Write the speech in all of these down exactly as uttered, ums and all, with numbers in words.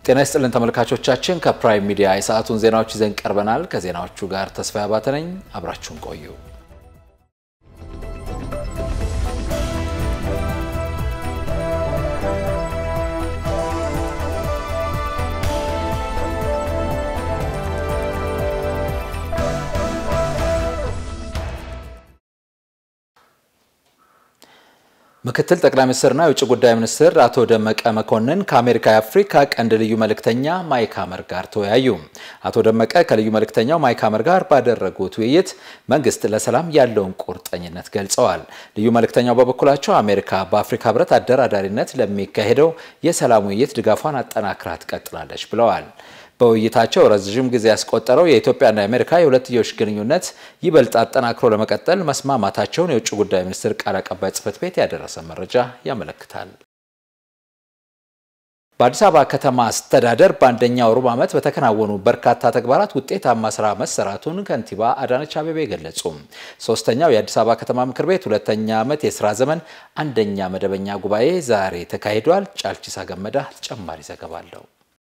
ጤና ይስጥልን ተመልካቾቻችን ከፕራይም ሚዲያ የሰዓቱን ዜናዎች ይዘን ቀርበናል። ከዜናዎቹ ጋር ተስፋ ያባተ ነኝ። አብራችሁን ቆዩ። ምክትል ጠቅላይ ሚኒስትርና የውጭ ጉዳይ ሚኒስትር አቶ ደመቀ መኮንን ከአሜሪካ የአፍሪካ ቀንድ ልዩ መልእክተኛ ማይክ ሀመር ጋር ተወያዩ። አቶ ደመቀ ከልዩ መልእክተኛው ማይክ ሀመር ጋር ባደረጉት ውይይት መንግስት ለሰላም ያለውን ቁርጠኝነት ገልጸዋል። ልዩ መልእክተኛው በበኩላቸው አሜሪካ በአፍሪካ ህብረት አደራዳሪነት ለሚካሄደው የሰላም ውይይት ድጋፏን አጠናክራ ትቀጥላለች ብለዋል። በውይይታቸው ረጅም ጊዜ ያስቆጠረው የኢትዮጵያና የአሜሪካ የሁለትዮሽ ግንኙነት ይበልጥ አጠናክሮ ለመቀጠል መስማማታቸውን የውጭ ጉዳይ ሚኒስትር ቃል አቀባይ ጽሕፈት ቤት ያደረሰ መረጃ ያመለክታል። በአዲስ አበባ ከተማ አስተዳደር በአንደኛው ሩብ ዓመት በተከናወኑ በርካታ ተግባራት ውጤታማ ስራ መሰራቱን ከንቲባ አዳነች አቤቤ ገለጹ። ሶስተኛው የአዲስ አበባ ከተማ ምክር ቤት ሁለተኛ ዓመት የሥራ ዘመን አንደኛ መደበኛ ጉባኤ ዛሬ ተካሂዷል። ጫልቺሳ ገመዳ ተጨማሪ ዘገባ አለው።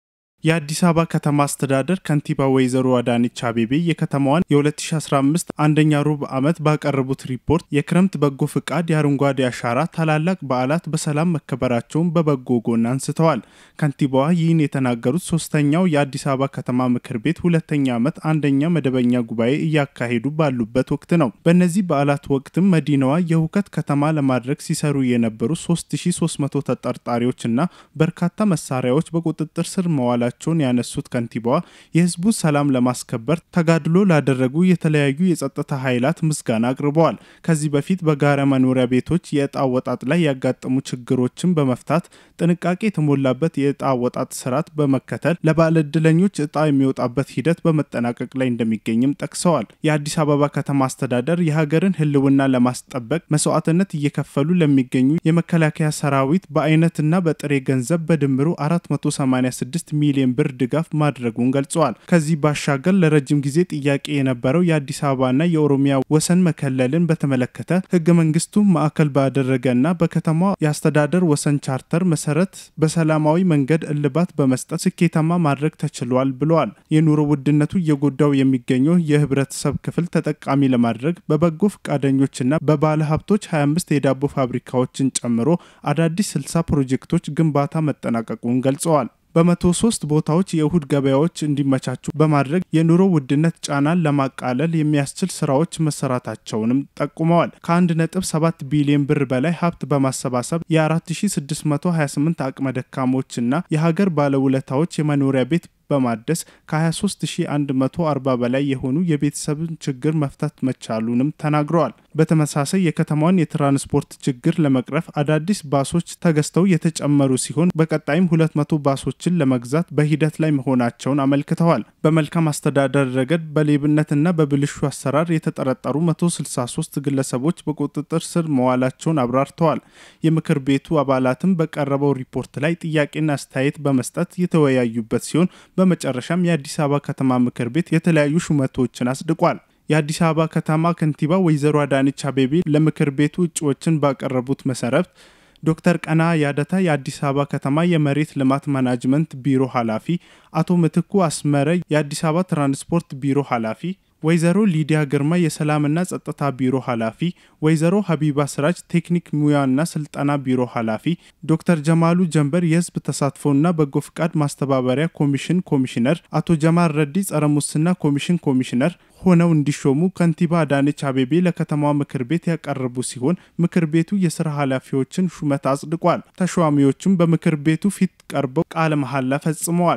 የአዲስ አበባ ከተማ አስተዳደር ከንቲባ ወይዘሮ አዳነች አቤቤ የከተማዋን የ2015 አንደኛ ሩብ ዓመት ባቀረቡት ሪፖርት የክረምት በጎ ፍቃድ፣ የአረንጓዴ አሻራ ታላላቅ በዓላት በሰላም መከበራቸውን በበጎ ጎን አንስተዋል። ከንቲባዋ ይህን የተናገሩት ሶስተኛው የአዲስ አበባ ከተማ ምክር ቤት ሁለተኛ ዓመት አንደኛ መደበኛ ጉባኤ እያካሄዱ ባሉበት ወቅት ነው። በእነዚህ በዓላት ወቅትም መዲናዋ የሁከት ከተማ ለማድረግ ሲሰሩ የነበሩ ሶስት ሺህ ሶስት መቶ ተጠርጣሪዎችና በርካታ መሳሪያዎች በቁጥጥር ስር መዋላቸው ቸውን ያነሱት ከንቲባዋ የህዝቡ ሰላም ለማስከበር ተጋድሎ ላደረጉ የተለያዩ የጸጥታ ኃይላት ምስጋና አቅርበዋል። ከዚህ በፊት በጋራ መኖሪያ ቤቶች የዕጣ አወጣጥ ላይ ያጋጠሙ ችግሮችን በመፍታት ጥንቃቄ የተሞላበት የዕጣ አወጣጥ ስርዓት በመከተል ለባለዕድለኞች ዕጣ የሚወጣበት ሂደት በመጠናቀቅ ላይ እንደሚገኝም ጠቅሰዋል። የአዲስ አበባ ከተማ አስተዳደር የሀገርን ህልውና ለማስጠበቅ መስዋዕትነት እየከፈሉ ለሚገኙ የመከላከያ ሰራዊት በአይነትና በጥሬ ገንዘብ በድምሩ አራት መቶ ሰማንያ ስድስት ሚሊዮን ብር ድጋፍ ማድረጉን ገልጸዋል። ከዚህ ባሻገር ለረጅም ጊዜ ጥያቄ የነበረው የአዲስ አበባና የኦሮሚያ ወሰን መከለልን በተመለከተ ህገ መንግስቱ ማዕከል ባደረገና በከተማዋ የአስተዳደር ወሰን ቻርተር መሰረት በሰላማዊ መንገድ እልባት በመስጠት ስኬታማ ማድረግ ተችሏል ብለዋል። የኑሮ ውድነቱ እየጎዳው የሚገኘው የህብረተሰብ ክፍል ተጠቃሚ ለማድረግ በበጎ ፈቃደኞችና በባለ ሀብቶች ሀያ አምስት የዳቦ ፋብሪካዎችን ጨምሮ አዳዲስ ስልሳ ፕሮጀክቶች ግንባታ መጠናቀቁን ገልጸዋል። በመቶ ሶስት ቦታዎች የእሁድ ገበያዎች እንዲመቻቹ በማድረግ የኑሮ ውድነት ጫናን ለማቃለል የሚያስችል ስራዎች መሰራታቸውንም ጠቁመዋል። ከአንድ ነጥብ ሰባት ቢሊዮን ብር በላይ ሀብት በማሰባሰብ የአራት ሺህ ስድስት መቶ ሀያ ስምንት አቅመ ደካሞችና የሀገር ባለውለታዎች የመኖሪያ ቤት በማደስ ከ23 ሺህ አንድ መቶ አርባ በላይ የሆኑ የቤተሰብን ችግር መፍታት መቻሉንም ተናግረዋል። በተመሳሳይ የከተማዋን የትራንስፖርት ችግር ለመቅረፍ አዳዲስ ባሶች ተገዝተው የተጨመሩ ሲሆን በቀጣይም ሁለት መቶ ባሶችን ለመግዛት በሂደት ላይ መሆናቸውን አመልክተዋል። በመልካም አስተዳደር ረገድ በሌብነትና በብልሹ አሰራር የተጠረጠሩ መቶ ስልሳ ሶስት ግለሰቦች በቁጥጥር ስር መዋላቸውን አብራርተዋል። የምክር ቤቱ አባላትም በቀረበው ሪፖርት ላይ ጥያቄና አስተያየት በመስጠት የተወያዩበት ሲሆን በመጨረሻም የአዲስ አበባ ከተማ ምክር ቤት የተለያዩ ሹመቶችን አስድቋል። የአዲስ አበባ ከተማ ከንቲባ ወይዘሮ አዳነች አቤቤ ለምክር ቤቱ እጩዎችን ባቀረቡት መሰረት ዶክተር ቀና ያደታ የአዲስ አበባ ከተማ የመሬት ልማት ማናጅመንት ቢሮ ኃላፊ፣ አቶ ምትኩ አስመረ የአዲስ አበባ ትራንስፖርት ቢሮ ኃላፊ፣ ወይዘሮ ሊዲያ ግርማ የሰላምና ጸጥታ ቢሮ ኃላፊ፣ ወይዘሮ ሀቢባ ስራጅ ቴክኒክ ሙያና ስልጠና ቢሮ ኃላፊ፣ ዶክተር ጀማሉ ጀንበር የህዝብ ተሳትፎና በጎ ፍቃድ ማስተባበሪያ ኮሚሽን ኮሚሽነር፣ አቶ ጀማል ረዲ ጸረ ሙስና ኮሚሽን ኮሚሽነር ሆነው እንዲሾሙ ከንቲባ አዳነች አቤቤ ለከተማዋ ምክር ቤት ያቀረቡ ሲሆን ምክር ቤቱ የሥራ ኃላፊዎችን ሹመት አጽድቋል። ተሿሚዎቹም በምክር ቤቱ ፊት ቀርበው ቃለ መሐላ ፈጽመዋል።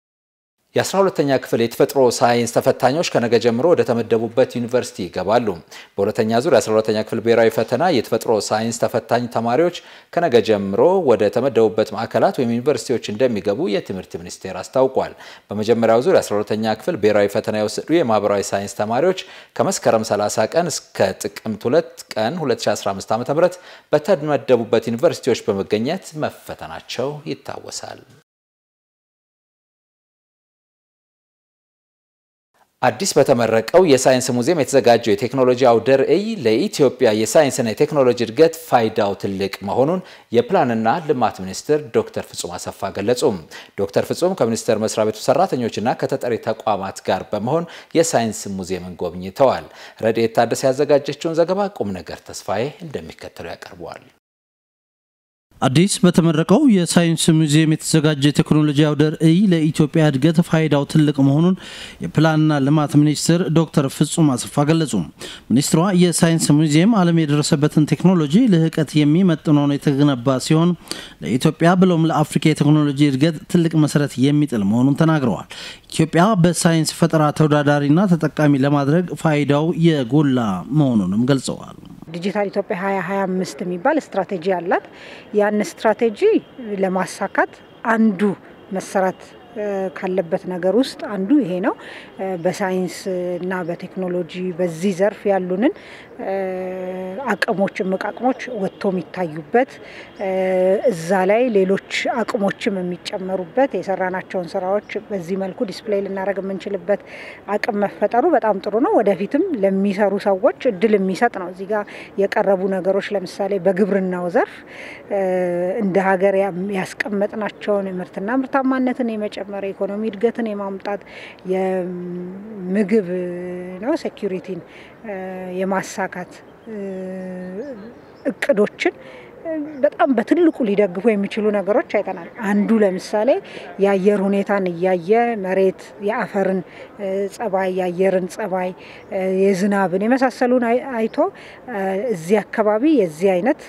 የአስራ ሁለተኛ ክፍል የተፈጥሮ ሳይንስ ተፈታኞች ከነገ ጀምሮ ወደ ተመደቡበት ዩኒቨርሲቲ ይገባሉ። በሁለተኛ ዙር የአስራ ሁለተኛ ክፍል ብሔራዊ ፈተና የተፈጥሮ ሳይንስ ተፈታኝ ተማሪዎች ከነገ ጀምሮ ወደ ተመደቡበት ማዕከላት ወይም ዩኒቨርሲቲዎች እንደሚገቡ የትምህርት ሚኒስቴር አስታውቋል። በመጀመሪያው ዙር የአስራ ሁለተኛ ክፍል ብሔራዊ ፈተና የወሰዱ የማህበራዊ ሳይንስ ተማሪዎች ከመስከረም ሰላሳ ቀን እስከ ጥቅምት ሁለት ቀን ሁለት ሺህ አስራ አምስት ዓ.ም በተመደቡበት ዩኒቨርሲቲዎች በመገኘት መፈተናቸው ይታወሳል። አዲስ በተመረቀው የሳይንስ ሙዚየም የተዘጋጀው የቴክኖሎጂ አውደ ርዕይ ለኢትዮጵያ የሳይንስና የቴክኖሎጂ እድገት ፋይዳው ትልቅ መሆኑን የፕላንና ልማት ሚኒስትር ዶክተር ፍጹም አሰፋ ገለጹ። ዶክተር ፍጹም ከሚኒስቴር መስሪያ ቤቱ ሰራተኞችና ከተጠሪ ተቋማት ጋር በመሆን የሳይንስ ሙዚየምን ጎብኝተዋል። ረድኤት ታደሰ ያዘጋጀችውን ዘገባ ቁም ነገር ተስፋዬ እንደሚከተለው ያቀርበዋል። አዲስ በተመረቀው የሳይንስ ሙዚየም የተዘጋጀ ቴክኖሎጂ አውደ ርዕይ ለኢትዮጵያ እድገት ፋይዳው ትልቅ መሆኑን የፕላንና ልማት ሚኒስትር ዶክተር ፍጹም አሰፋ ገለጹ። ሚኒስትሯ የሳይንስ ሙዚየም ዓለም የደረሰበትን ቴክኖሎጂ ለህቀት የሚመጥነው ነው የተገነባ ሲሆን ለኢትዮጵያ ብሎም ለአፍሪካ የቴክኖሎጂ እድገት ትልቅ መሰረት የሚጥል መሆኑን ተናግረዋል። ኢትዮጵያ በሳይንስ ፈጠራ ተወዳዳሪና ተጠቃሚ ለማድረግ ፋይዳው የጎላ መሆኑንም ገልጸዋል። ዲጂታል ኢትዮጵያ ሀያ ሀያ አምስት የሚባል ስትራቴጂ አላት። ያን ስትራቴጂ ለማሳካት አንዱ መሰረት ካለበት ነገር ውስጥ አንዱ ይሄ ነው። በሳይንስ እና በቴክኖሎጂ በዚህ ዘርፍ ያሉንን አቅሞች አቅሞች ወጥቶ የሚታዩበት እዛ ላይ ሌሎች አቅሞችም የሚጨመሩበት የሰራናቸውን ስራዎች በዚህ መልኩ ዲስፕሌይ ልናደርግ የምንችልበት አቅም መፈጠሩ በጣም ጥሩ ነው። ወደፊትም ለሚሰሩ ሰዎች እድል የሚሰጥ ነው። እዚህ ጋር የቀረቡ ነገሮች ለምሳሌ በግብርናው ዘርፍ እንደ ሀገር ያስቀመጥናቸውን ምርትና ምርታማነትን የመጨመር ኢኮኖሚ እድገትን የማምጣት የምግብ ነው ሴኩሪቲን የማሳካት እቅዶችን በጣም በትልቁ ሊደግፉ የሚችሉ ነገሮች አይተናል። አንዱ ለምሳሌ የአየር ሁኔታን ያየ መሬት የአፈርን ጸባይ የአየርን ጸባይ የዝናብን የመሳሰሉን አይቶ እዚህ አካባቢ የዚህ አይነት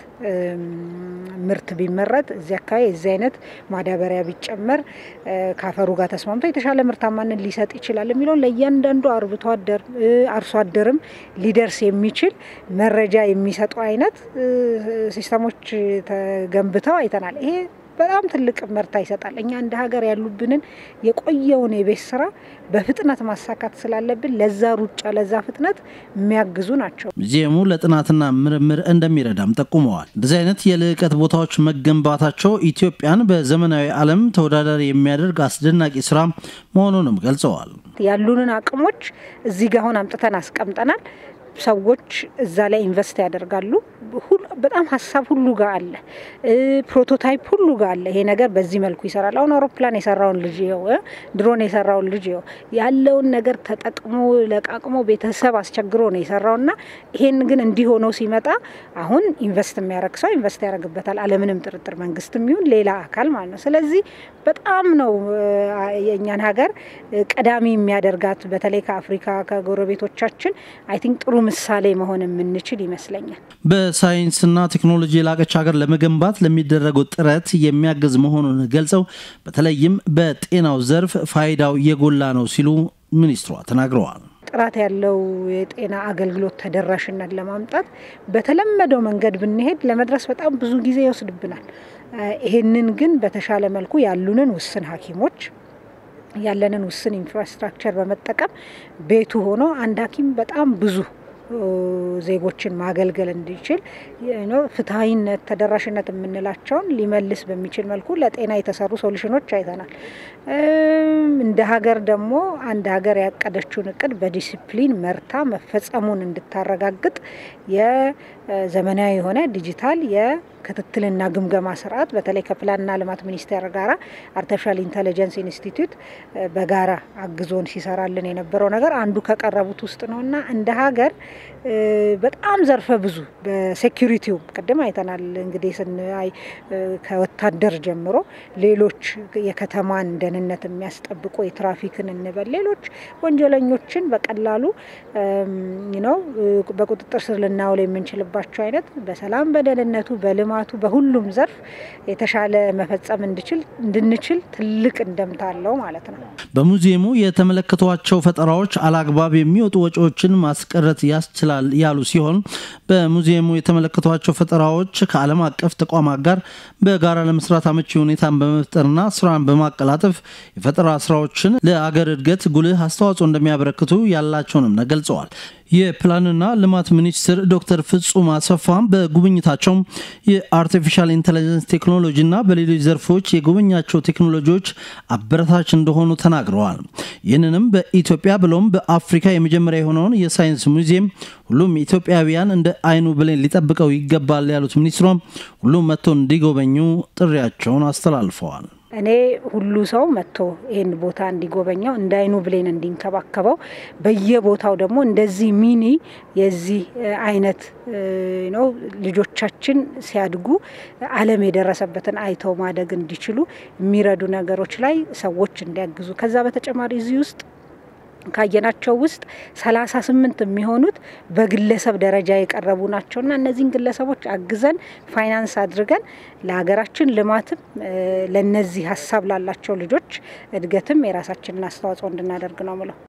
ምርት ቢመረጥ እዚህ አካባቢ የዚህ አይነት ማዳበሪያ ቢጨመር ካፈሩ ጋር ተስማምቶ የተሻለ ምርታማነት ሊሰጥ ይችላል የሚለው ለእያንዳንዱ አርብቶ አደር አርሶ አደርም ሊደርስ የሚችል መረጃ የሚሰጡ አይነት ሲስተሞች ተገንብተው አይተናል። ይሄ በጣም ትልቅ መርታ ይሰጣል። እኛ እንደ ሀገር ያሉብንን የቆየውን የቤት ስራ በፍጥነት ማሳካት ስላለብን ለዛ ሩጫ ለዛ ፍጥነት የሚያግዙ ናቸው። ሙዚየሙ ለጥናትና ምርምር እንደሚረዳም ጠቁመዋል። እንደዚህ አይነት የልዕቀት ቦታዎች መገንባታቸው ኢትዮጵያን በዘመናዊ ዓለም ተወዳዳሪ የሚያደርግ አስደናቂ ስራ መሆኑንም ገልጸዋል። ያሉንን አቅሞች እዚህ ጋር አሁን አምጥተን አስቀምጠናል። ሰዎች እዛ ላይ ኢንቨስት ያደርጋሉ። በጣም ሀሳብ ሁሉ ጋር አለ፣ ፕሮቶታይፕ ሁሉ ጋር አለ። ይሄ ነገር በዚህ መልኩ ይሰራል። አሁን አውሮፕላን የሰራውን ልጅ ይኸው፣ ድሮን የሰራውን ልጅ ይኸው ያለውን ነገር ተጠቅሞ ለቃቅሞ ቤተሰብ አስቸግሮ ነው የሰራውና ይሄን ግን እንዲሆኖ ሲመጣ አሁን ኢንቨስት የሚያደርግ ሰው ኢንቨስት ያደርግበታል። አለምንም ጥርጥር መንግስትም ይሁን ሌላ አካል ማለት ነው። ስለዚህ በጣም ነው የኛን ሀገር ቀዳሚ የሚያደርጋት በተለይ ከአፍሪካ ከጎረቤቶቻችን አይ ቲንክ ጥሩ ምሳሌ መሆን የምንችል ይመስለኛል። በሳይንስና ቴክኖሎጂ ላቀች ሀገር ለመገንባት ለሚደረገው ጥረት የሚያግዝ መሆኑን ገልጸው በተለይም በጤናው ዘርፍ ፋይዳው የጎላ ነው ሲሉ ሚኒስትሯ ተናግረዋል። ጥራት ያለው የጤና አገልግሎት ተደራሽነት ለማምጣት በተለመደው መንገድ ብንሄድ ለመድረስ በጣም ብዙ ጊዜ ይወስድብናል። ይሄንን ግን በተሻለ መልኩ ያሉንን ውስን ሐኪሞች ያለንን ውስን ኢንፍራስትራክቸር በመጠቀም ቤቱ ሆኖ አንድ ሐኪም በጣም ብዙ ዜጎችን ማገልገል እንዲችል ነው ፍትሃዊነት ተደራሽነት የምንላቸውን ሊመልስ በሚችል መልኩ ለጤና የተሰሩ ሶሉሽኖች አይተናል። እንደ ሀገር ደግሞ አንድ ሀገር ያቀደችውን እቅድ በዲሲፕሊን መርታ መፈጸሙን እንድታረጋግጥ የዘመናዊ የሆነ ዲጂታል የክትትልና ግምገማ ስርዓት በተለይ ከፕላንና ልማት ሚኒስቴር ጋራ አርቲፊሻል ኢንተለጀንስ ኢንስቲትዩት በጋራ አግዞን ሲሰራልን የነበረው ነገር አንዱ ከቀረቡት ውስጥ ነውና እንደ ሀገር በጣም ዘርፈ ብዙ በሴኩሪቲው ቀደም አይተናል። እንግዲህ ስናይ ከወታደር ጀምሮ ሌሎች የከተማን ደህንነት የሚያስጠብቁ የትራፊክን እንበል ሌሎች ወንጀለኞችን በቀላሉ ነው በቁጥጥር ስር ልናውል የምንችልባቸው አይነት በሰላም በደህንነቱ በልማቱ በሁሉም ዘርፍ የተሻለ መፈጸም እንድችል እንድንችል ትልቅ እንደምታ አለው ማለት ነው። በሙዚየሙ የተመለከቷቸው ፈጠራዎች አላግባብ የሚወጡ ወጪዎችን ማስቀረት ያስችላል ያሉ ሲሆን በሙዚየሙ የተመለከቷቸው ፈጠራዎች ከዓለም አቀፍ ተቋማት ጋር በጋራ ለመስራት አመቺ ሁኔታን በመፍጠርና ስራን በማቀላጠፍ የፈጠራ ስራዎችን ለአገር እድገት ጉልህ አስተዋጽኦ እንደሚያበረክቱ ያላቸውንም ገልጸዋል። የፕላንና ልማት ሚኒስትር ዶክተር ፍጹም አሰፋም በጉብኝታቸው የአርቲፊሻል ኢንተለጀንስ ቴክኖሎጂና በሌሎች ዘርፎች የጉብኛቸው ቴክኖሎጂዎች አበረታች እንደሆኑ ተናግረዋል። ይህንንም በኢትዮጵያ ብሎም በአፍሪካ የመጀመሪያ የሆነውን የሳይንስ ሙዚየም ሁሉም ኢትዮጵያውያን እንደ አይኑ ብሌን ሊጠብቀው ይገባል ያሉት ሚኒስትሯም ሁሉም መጥቶ እንዲጎበኙ ጥሪያቸውን አስተላልፈዋል። እኔ ሁሉ ሰው መጥቶ ይሄን ቦታ እንዲጎበኛው እንዳይኑ ብሌን እንዲንከባከበው በየቦታው ደግሞ እንደዚህ ሚኒ የዚህ አይነት ነው ልጆቻችን ሲያድጉ ዓለም የደረሰበትን አይተው ማደግ እንዲችሉ የሚረዱ ነገሮች ላይ ሰዎች እንዲያግዙ ከዛ በተጨማሪ እዚህ ውስጥ ካየናቸው ውስጥ ሰላሳ ስምንት የሚሆኑት በግለሰብ ደረጃ የቀረቡ ናቸውና እነዚህን ግለሰቦች አግዘን ፋይናንስ አድርገን ለሀገራችን ልማትም ለነዚህ ሐሳብ ላላቸው ልጆች እድገትም የራሳችንን አስተዋጽኦ እንድናደርግ ነው ማለት።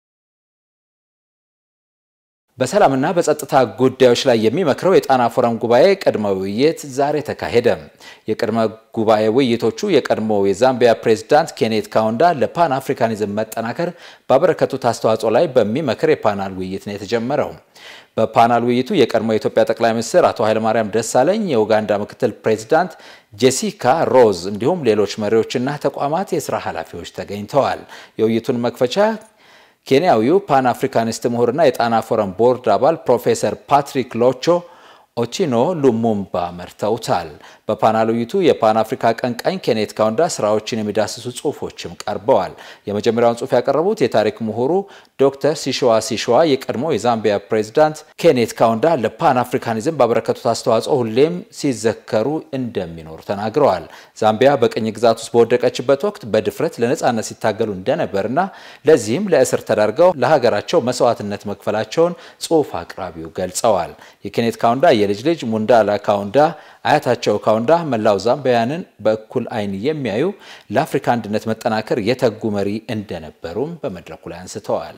በሰላምና በጸጥታ ጉዳዮች ላይ የሚመክረው የጣና ፎረም ጉባኤ ቀድሞ ውይይት ዛሬ ተካሄደ። የቀድሞ ጉባኤ ውይይቶቹ የቀድሞ የዛምቢያ ፕሬዝዳንት ኬኔት ካውንዳ ለፓን አፍሪካኒዝም መጠናከር ባበረከቱት አስተዋጽኦ ላይ በሚመክር የፓናል ውይይት ነው የተጀመረው። በፓናል ውይይቱ የቀድሞ የኢትዮጵያ ጠቅላይ ሚኒስትር አቶ ኃይለማርያም ደሳለኝ፣ የኡጋንዳ ምክትል ፕሬዝዳንት ጄሲካ ሮዝ እንዲሁም ሌሎች መሪዎችና ተቋማት የሥራ ኃላፊዎች ተገኝተዋል። የውይይቱን መክፈቻ ኬንያዊው ፓን አፍሪካኒስት ምሁርና የጣና ፎረም ቦርድ አባል ፕሮፌሰር ፓትሪክ ሎቾ ኦቺኖ ሉሙምባ መርተውታል። በፓናል ውይይቱ የፓን አፍሪካ ቀንቃኝ ኬኔት ካውንዳ ስራዎችን የሚዳስሱ ጽሁፎችም ቀርበዋል። የመጀመሪያውን ጽሁፍ ያቀረቡት የታሪክ ምሁሩ ዶክተር ሲሾዋ ሲሾዋ የቀድሞ የዛምቢያ ፕሬዝዳንት ኬኔት ካውንዳ ለፓን አፍሪካኒዝም ባበረከቱት አስተዋጽኦ ሁሌም ሲዘከሩ እንደሚኖሩ ተናግረዋል። ዛምቢያ በቅኝ ግዛት ውስጥ በወደቀችበት ወቅት በድፍረት ለነጻነት ሲታገሉ እንደነበርና ለዚህም ለእስር ተዳርገው ለሀገራቸው መስዋዕትነት መክፈላቸውን ጽሁፍ አቅራቢው ገልጸዋል። የኬኔት ካውንዳ የልጅ ልጅ ሙንዳላ ካውንዳ አያታቸው ካውንዳ መላው ዛምቢያንን በእኩል አይን የሚያዩ ለአፍሪካ አንድነት መጠናከር የተጉ መሪ እንደነበሩም በመድረኩ ላይ አንስተዋል።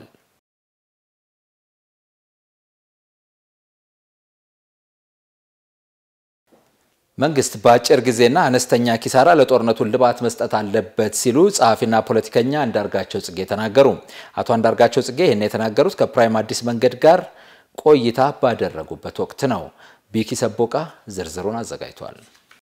መንግስት በአጭር ጊዜና አነስተኛ ኪሳራ ለጦርነቱ ልባት መስጠት አለበት ሲሉ ጸሐፊና ፖለቲከኛ አንዳርጋቸው ጽጌ ተናገሩ። አቶ አንዳርጋቸው ጽጌ ይህን የተናገሩት ከፕራይም አዲስ መንገድ ጋር ቆይታ ባደረጉበት ወቅት ነው። ቢኪ ሰቦቃ ዝርዝሩን አዘጋጅቷል።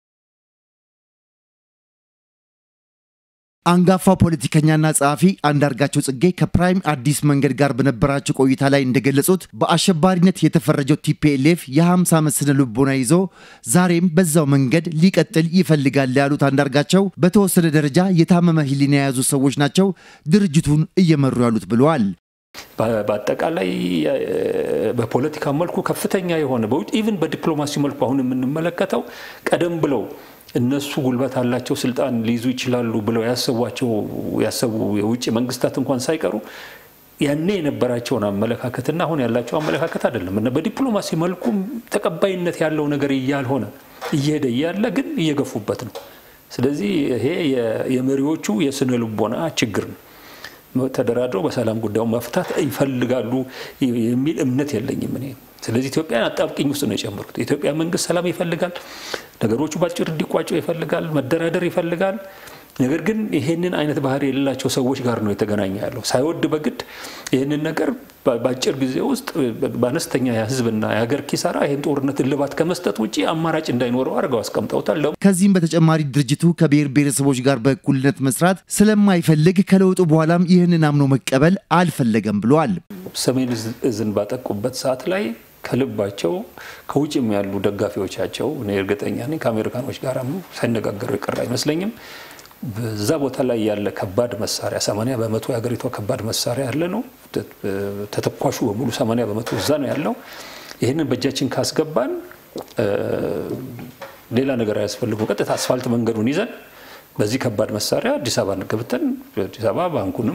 አንጋፋው ፖለቲከኛና ጸሐፊ አንዳርጋቸው ጽጌ ከፕራይም አዲስ መንገድ ጋር በነበራቸው ቆይታ ላይ እንደገለጹት በአሸባሪነት የተፈረጀው ቲፒኤልኤፍ የ50 ዓመት ስነ ልቦና ይዞ ዛሬም በዛው መንገድ ሊቀጥል ይፈልጋል ያሉት አንዳርጋቸው በተወሰነ ደረጃ የታመመ ህሊና የያዙ ሰዎች ናቸው ድርጅቱን እየመሩ ያሉት ብለዋል። በአጠቃላይ በፖለቲካ መልኩ ከፍተኛ የሆነ በውጭ ኢቭን በዲፕሎማሲ መልኩ አሁን የምንመለከተው ቀደም ብለው እነሱ ጉልበት አላቸው ስልጣን ሊይዙ ይችላሉ ብለው ያሰቧቸው ያሰቡ የውጭ መንግስታት እንኳን ሳይቀሩ ያኔ የነበራቸውን አመለካከትና አሁን ያላቸው አመለካከት አይደለም እና በዲፕሎማሲ መልኩ ተቀባይነት ያለው ነገር ያልሆነ እየሄደ ያለ ግን እየገፉበት ነው። ስለዚህ ይሄ የመሪዎቹ የስነ ልቦና ችግር ነው። ተደራድረው በሰላም ጉዳዩ መፍታት ይፈልጋሉ የሚል እምነት የለኝም እኔ። ስለዚህ ኢትዮጵያን አጣብቂኝ ውስጥ ነው የጨመሩት። ኢትዮጵያ መንግስት ሰላም ይፈልጋል፣ ነገሮቹ ባጭር እንዲቋጩ ይፈልጋል፣ መደራደር ይፈልጋል። ነገር ግን ይሄንን አይነት ባህሪ የሌላቸው ሰዎች ጋር ነው የተገናኘ ያለው። ሳይወድ በግድ ይሄንን ነገር ባጭር ጊዜ ውስጥ በአነስተኛ የህዝብና የሀገር ኪሳራ ይሄን ጦርነት ልባት ከመስጠት ውጪ አማራጭ እንዳይኖረው አድርገው አስቀምጠውታል። ከዚህም በተጨማሪ ድርጅቱ ከብሔር ብሔረሰቦች ጋር በእኩልነት መስራት ስለማይፈልግ ከለውጡ በኋላም ይህንን አምኖ መቀበል አልፈለገም ብለዋል። ሰሜን እዝን ባጠቁበት ሰዓት ላይ ከልባቸው ከውጭም ያሉ ደጋፊዎቻቸው እኔ እርግጠኛ ነኝ ከአሜሪካኖች ጋርም ሳይነጋገሩ ይቀር አይመስለኝም በዛ ቦታ ላይ ያለ ከባድ መሳሪያ ሰማንያ በመቶ የሀገሪቱ ከባድ መሳሪያ ያለ ነው። ተተኳሹ በሙሉ ሰማንያ በመቶ እዛ ነው ያለው። ይሄንን በእጃችን ካስገባን ሌላ ነገር አያስፈልግም። ቀጥታ አስፋልት መንገዱን ይዘን በዚህ ከባድ መሳሪያ አዲስ አበባ ገብተን አዲስ አበባ ባንኩንም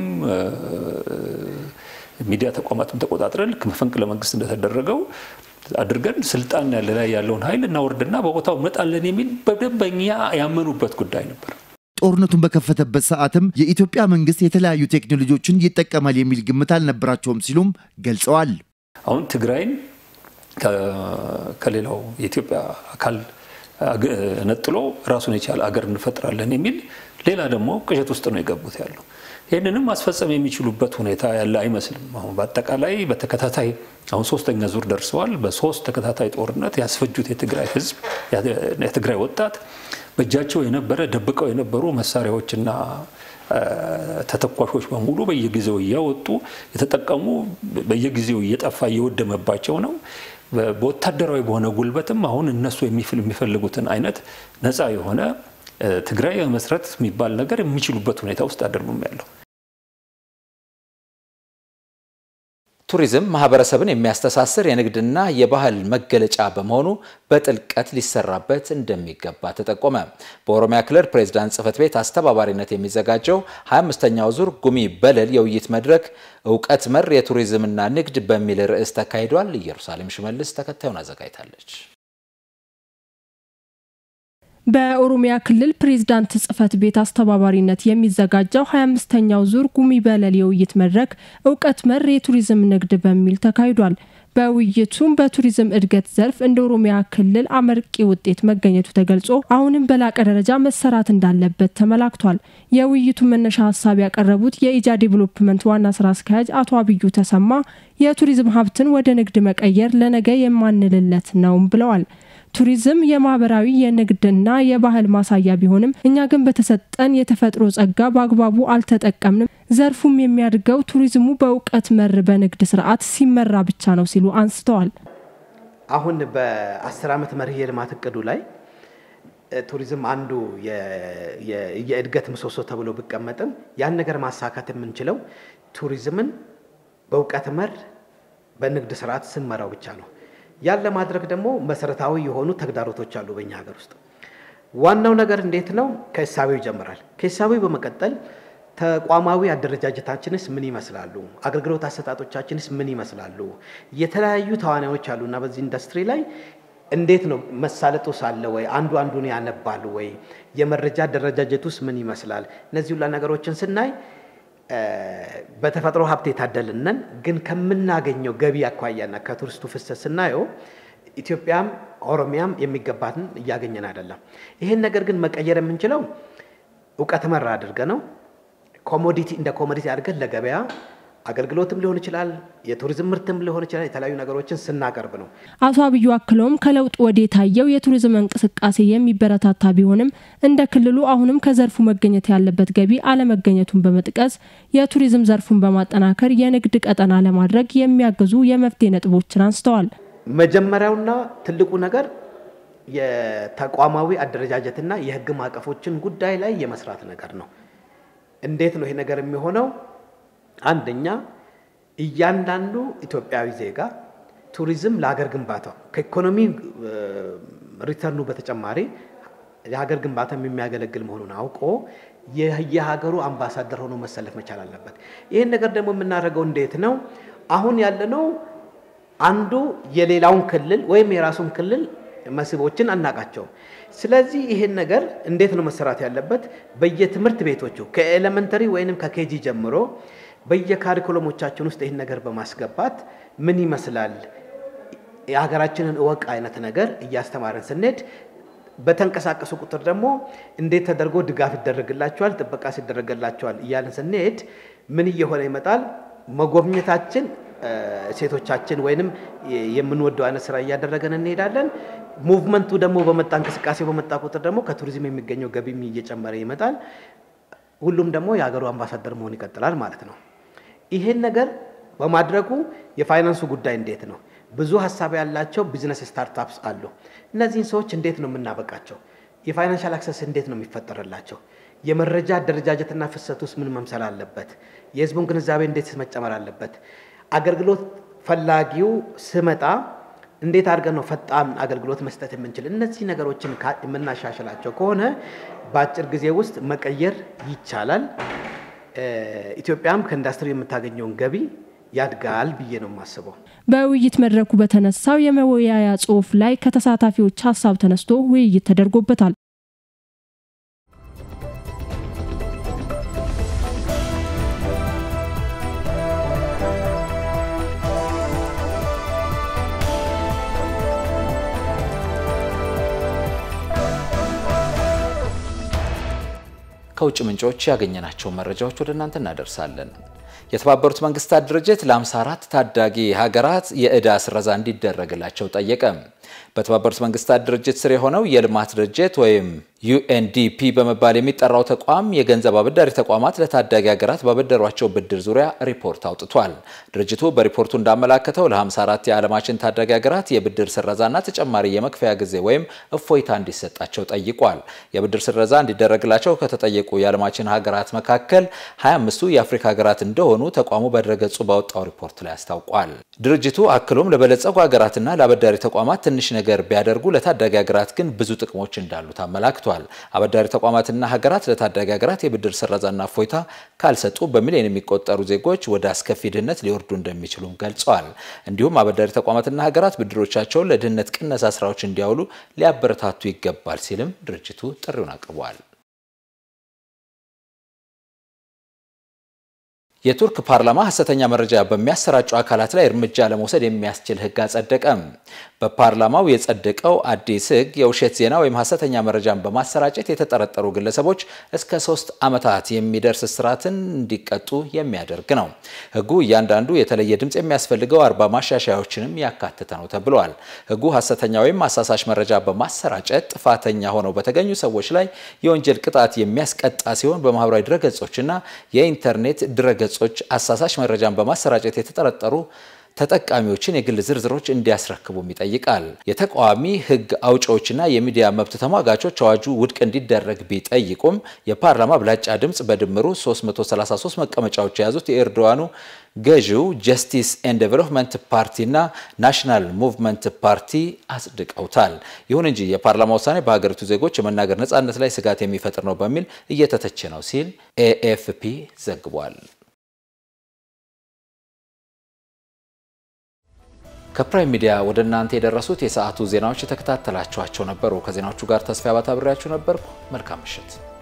ሚዲያ ተቋማቱን ተቆጣጥረን ከመፈንቅለ መንግስት እንደተደረገው አድርገን ስልጣን ያለ ላይ ያለውን ኃይል እናወርድና በቦታው መጣለን የሚል በደንበኛ ያመኑበት ጉዳይ ነበር። ጦርነቱን በከፈተበት ሰዓትም የኢትዮጵያ መንግስት የተለያዩ ቴክኖሎጂዎችን ይጠቀማል የሚል ግምት አልነበራቸውም ሲሉም ገልጸዋል። አሁን ትግራይን ከሌላው የኢትዮጵያ አካል ነጥሎ ራሱን የቻለ አገር እንፈጥራለን የሚል ሌላ ደግሞ ቅዠት ውስጥ ነው የገቡት ያለው። ይሄንንም ማስፈጸም የሚችሉበት ሁኔታ ያለ አይመስልም። አሁን በአጠቃላይ በተከታታይ አሁን ሶስተኛ ዙር ደርሰዋል። በሶስት ተከታታይ ጦርነት ያስፈጁት የትግራይ ህዝብ የትግራይ ወጣት በእጃቸው የነበረ ደብቀው የነበሩ መሳሪያዎችና ተተኳሾች በሙሉ በየጊዜው እያወጡ የተጠቀሙ በየጊዜው እየጠፋ እየወደመባቸው ነው። በወታደራዊ በሆነ ጉልበትም አሁን እነሱ የሚፈልጉትን አይነት ነፃ የሆነ ትግራይ መስረት የሚባል ነገር የሚችሉበት ሁኔታ ውስጥ አይደሉም ያለው። ቱሪዝም ማህበረሰብን የሚያስተሳስር የንግድና የባህል መገለጫ በመሆኑ በጥልቀት ሊሰራበት እንደሚገባ ተጠቆመ። በኦሮሚያ ክልል ፕሬዝዳንት ጽህፈት ቤት አስተባባሪነት የሚዘጋጀው ሃያ አምስተኛው ዙር ጉሚ በለል የውይይት መድረክ እውቀት መር የቱሪዝምና ንግድ በሚል ርዕስ ተካሂዷል። ኢየሩሳሌም ሽመልስ ተከታዩን አዘጋጅታለች። በኦሮሚያ ክልል ፕሬዝዳንት ጽህፈት ቤት አስተባባሪነት የሚዘጋጀው ሃያ አምስተኛው ዙር ጉሚ በለል የውይይት መድረክ እውቀት መር የቱሪዝም ንግድ በሚል ተካሂዷል። በውይይቱም በቱሪዝም እድገት ዘርፍ እንደ ኦሮሚያ ክልል አመርቂ ውጤት መገኘቱ ተገልጾ አሁንም በላቀ ደረጃ መሰራት እንዳለበት ተመላክቷል። የውይይቱ መነሻ ሐሳብ ያቀረቡት የኢጃ ዴቨሎፕመንት ዋና ስራ አስኪያጅ አቶ አብዩ ተሰማ የቱሪዝም ሀብትን ወደ ንግድ መቀየር ለነገ የማንልለት ነው ብለዋል። ቱሪዝም የማህበራዊ የንግድና የባህል ማሳያ ቢሆንም እኛ ግን በተሰጠን የተፈጥሮ ጸጋ በአግባቡ አልተጠቀምንም። ዘርፉም የሚያድገው ቱሪዝሙ በእውቀት መር በንግድ ስርዓት ሲመራ ብቻ ነው ሲሉ አንስተዋል። አሁን በ10 ዓመት መርህ የልማት እቅዱ ላይ ቱሪዝም አንዱ የእድገት ምሰሶ ተብሎ ቢቀመጥም ያን ነገር ማሳካት የምንችለው ቱሪዝምን በእውቀት መር በንግድ ስርዓት ስንመራው ብቻ ነው። ያን ለማድረግ ደግሞ መሰረታዊ የሆኑ ተግዳሮቶች አሉ በእኛ ሀገር ውስጥ። ዋናው ነገር እንዴት ነው? ከሂሳቢው ይጀምራል። ከሂሳቢው በመቀጠል ተቋማዊ አደረጃጀታችንስ ምን ይመስላሉ? አገልግሎት አሰጣጦቻችንስ ምን ይመስላሉ? የተለያዩ ተዋናዮች አሉና በዚህ ኢንዱስትሪ ላይ እንዴት ነው መሳለጡ ሳለ ወይ አንዱ አንዱን ያነባሉ ወይ? የመረጃ አደረጃጀቱስ ምን ይመስላል? እነዚህ ሁሉ ነገሮችን ስናይ በተፈጥሮ ሀብት የታደልነን ግን ከምናገኘው ገቢ አኳያና ከቱሪስቱ ፍሰት ስናየው ኢትዮጵያም ኦሮሚያም የሚገባትን እያገኘን አይደለም። ይሄን ነገር ግን መቀየር የምንችለው እውቀት መራ አድርገ ነው ኮሞዲቲ እንደ ኮሞዲቲ አድርገን ለገበያ አገልግሎትም ሊሆን ይችላል የቱሪዝም ምርትም ሊሆን ይችላል የተለያዩ ነገሮችን ስናቀርብ ነው። አቶ አብዩ አክለውም ከለውጥ ወደ ታየው የቱሪዝም እንቅስቃሴ የሚበረታታ ቢሆንም እንደ ክልሉ አሁንም ከዘርፉ መገኘት ያለበት ገቢ አለመገኘቱን በመጥቀስ የቱሪዝም ዘርፉን በማጠናከር የንግድ ቀጠና ለማድረግ የሚያግዙ የመፍትሄ ነጥቦችን አንስተዋል። መጀመሪያውና ትልቁ ነገር የተቋማዊ አደረጃጀትና የህግ ማቀፎችን ጉዳይ ላይ የመስራት ነገር ነው። እንዴት ነው ይሄ ነገር የሚሆነው? አንደኛ እያንዳንዱ ኢትዮጵያዊ ዜጋ ቱሪዝም ለሀገር ግንባታው ከኢኮኖሚ ሪተርኑ በተጨማሪ የሀገር ግንባታው የሚያገለግል መሆኑን አውቆ የሀገሩ አምባሳደር ሆኖ መሰለፍ መቻል አለበት። ይሄን ነገር ደግሞ የምናደርገው እንዴት ነው? አሁን ያለነው አንዱ የሌላውን ክልል ወይም የራሱን ክልል መስህቦችን አናቃቸው። ስለዚህ ይሄን ነገር እንዴት ነው መሰራት ያለበት? በየትምህርት ቤቶቹ ከኤሌመንተሪ ወይንም ከኬጂ ጀምሮ በየካሪኩለሞቻችን ውስጥ ይሄን ነገር በማስገባት ምን ይመስላል የሀገራችንን እወቅ አይነት ነገር እያስተማረን ስንሄድ በተንቀሳቀሱ ቁጥር ደግሞ እንዴት ተደርጎ ድጋፍ ይደረግላቸዋል ጥበቃ ሲደረግላቸዋል እያልን ስንሄድ ምን እየሆነ ይመጣል? መጎብኘታችን ሴቶቻችን ወይንም የምንወደው አይነት ስራ እያደረገን እንሄዳለን። ሙቭመንቱ ደግሞ በመጣ እንቅስቃሴ በመጣ ቁጥር ደግሞ ከቱሪዝም የሚገኘው ገቢም እየጨመረ ይመጣል። ሁሉም ደግሞ የሀገሩ አምባሳደር መሆን ይቀጥላል ማለት ነው። ይሄን ነገር በማድረጉ የፋይናንሱ ጉዳይ እንዴት ነው? ብዙ ሐሳብ ያላቸው ቢዝነስ ስታርታፕስ አሉ። እነዚህን ሰዎች እንዴት ነው የምናበቃቸው? የፋይናንሻል አክሰስ እንዴት ነው የሚፈጠርላቸው? የመረጃ አደረጃጀትና ፍሰቱስ ምን መምሰል አለበት? የህዝቡን ግንዛቤ እንዴት መጨመር አለበት? አገልግሎት ፈላጊው ስመጣ እንዴት አድርገን ነው ፈጣን አገልግሎት መስጠት የምንችል? እነዚህ ነገሮችን የምናሻሽላቸው ከሆነ በአጭር ጊዜ ውስጥ መቀየር ይቻላል። ኢትዮጵያም ከኢንዱስትሪ የምታገኘውን ገቢ ያድጋል ብዬ ነው የማስበው። በውይይት መድረኩ በተነሳው የመወያያ ጽሑፍ ላይ ከተሳታፊዎች ሐሳብ ተነስቶ ውይይት ተደርጎበታል። ከውጭ ምንጮች ያገኘናቸው መረጃዎች ወደ እናንተ እናደርሳለን። የተባበሩት መንግስታት ድርጅት ለ54 ታዳጊ ሀገራት የዕዳ ስረዛ እንዲደረግላቸው ጠየቀ። በተባበሩት መንግስታት ድርጅት ስር የሆነው የልማት ድርጅት ወይም ዩኤንዲፒ በመባል የሚጠራው ተቋም የገንዘብ አበዳሪ ተቋማት ለታዳጊ ሀገራት ባበደሯቸው ብድር ዙሪያ ሪፖርት አውጥቷል። ድርጅቱ በሪፖርቱ እንዳመላከተው ለ54 የዓለማችን ታዳጊ ሀገራት የብድር ስረዛና ተጨማሪ የመክፈያ ጊዜ ወይም እፎይታ እንዲሰጣቸው ጠይቋል። የብድር ስረዛ እንዲደረግላቸው ከተጠየቁ የዓለማችን ሀገራት መካከል ሃያ አምስቱ የአፍሪካ ሀገራት እንደሆኑ ተቋሙ በድረገጹ ባወጣው ሪፖርት ላይ አስታውቋል። ድርጅቱ አክሎም ለበለጸጉ ሀገራትና ለአበዳሪ ተቋማት ትንሽ ነገር ቢያደርጉ ለታዳጊ ሀገራት ግን ብዙ ጥቅሞች እንዳሉት አመላክቷል። አበዳሪ ተቋማትና ሀገራት ለታዳጊ ሀገራት የብድር ስረዛና እፎይታ ካልሰጡ በሚሊዮን የሚቆጠሩ ዜጎች ወደ አስከፊ ድህነት ሊወርዱ እንደሚችሉም ገልጸዋል። እንዲሁም አበዳሪ ተቋማትና ሀገራት ብድሮቻቸውን ለድህነት ቅነሳ ስራዎች እንዲያውሉ ሊያበረታቱ ይገባል ሲልም ድርጅቱ ጥሪውን አቅርቧል። የቱርክ ፓርላማ ሐሰተኛ መረጃ በሚያሰራጩ አካላት ላይ እርምጃ ለመውሰድ የሚያስችል ህግ አጸደቀ። በፓርላማው የጸደቀው አዲስ ህግ የውሸት ዜና ወይም ሐሰተኛ መረጃን በማሰራጨት የተጠረጠሩ ግለሰቦች እስከ ሶስት ዓመታት የሚደርስ እስራትን እንዲቀጡ የሚያደርግ ነው። ህጉ እያንዳንዱ የተለየ ድምጽ የሚያስፈልገው አርባ ማሻሻያዎችንም ያካተተ ነው ተብሏል። ህጉ ሐሰተኛ ወይም አሳሳሽ መረጃ በማሰራጨት ጥፋተኛ ሆነው በተገኙ ሰዎች ላይ የወንጀል ቅጣት የሚያስቀጣ ሲሆን በማህበራዊ ድረገጾችና የኢንተርኔት ድረገጾች አሳሳሽ መረጃን በማሰራጨት የተጠረጠሩ ተጠቃሚዎችን የግል ዝርዝሮች እንዲያስረክቡም ይጠይቃል። የተቃዋሚ ህግ አውጪዎችና የሚዲያ መብት ተሟጋቾች አዋጁ ውድቅ እንዲደረግ ቢጠይቁም የፓርላማ ብላጫ ድምጽ በድምሩ ሶስት መቶ ሰላሳ ሶስት መቀመጫዎች የያዙት የኤርዶዋኑ ገዢው ጀስቲስ ኤንድ ዴቨሎፕመንት ፓርቲና ናሽናል ሙቭመንት ፓርቲ አጽድቀውታል። ይሁን እንጂ የፓርላማ ውሳኔ በሀገሪቱ ዜጎች የመናገር ነጻነት ላይ ስጋት የሚፈጥር ነው በሚል እየተተቸ ነው ሲል ኤኤፍፒ ዘግቧል። ከፕራይም ሚዲያ ወደ እናንተ የደረሱት የሰዓቱ ዜናዎች የተከታተላችኋቸው ነበሩ። ከዜናዎቹ ጋር ተስፋ ያባታ ብሬያችሁ ነበርኩ። መልካም ምሽት።